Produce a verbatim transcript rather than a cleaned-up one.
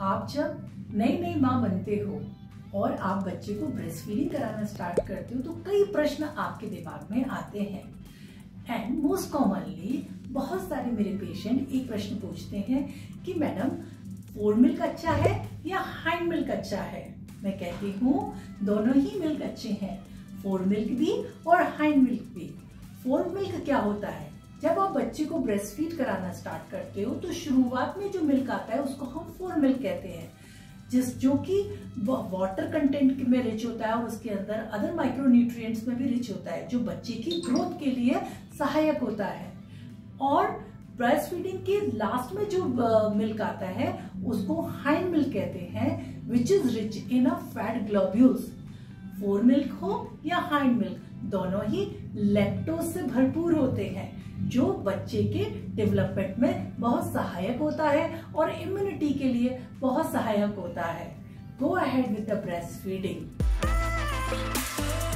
आप जब नई नई माँ बनते हो और आप बच्चे को ब्रेस्ट फीडिंग कराना स्टार्ट करते हो तो कई प्रश्न आपके दिमाग में आते हैं। एंड मोस्ट कॉमनली बहुत सारे मेरे पेशेंट एक प्रश्न पूछते हैं कि मैडम फोर मिल्क अच्छा है या हाइंड मिल्क अच्छा है। मैं कहती हूँ दोनों ही मिल्क अच्छे हैं, फोर मिल्क भी और हाइंड मिल्क भी। फोर मिल्क क्या होता है? जब आप बच्चे को ब्रेस्ट फीड कराना स्टार्ट करते हो तो शुरुआत में जो मिल्क आता है उसको हम फोर मिल्क कहते हैं, जिस जो कि वाटर कंटेंट में रिच होता है और उसके अंदर अदर माइक्रो न्यूट्रिएंट्स में भी रिच होता है, जो बच्चे की ग्रोथ के लिए सहायक होता है। और ब्रेस्ट फीडिंग के लास्ट में जो मिल्क आता है उसको हाइंड मिल्क कहते हैं, which is rich in a fat globules. Foremilk हो या हाइंड मिल्क, दोनों ही लैक्टोज से भरपूर होते हैं, जो बच्चे के डेवलपमेंट में बहुत सहायक होता है और इम्यूनिटी के लिए बहुत सहायक होता है। Go ahead with the breast feeding.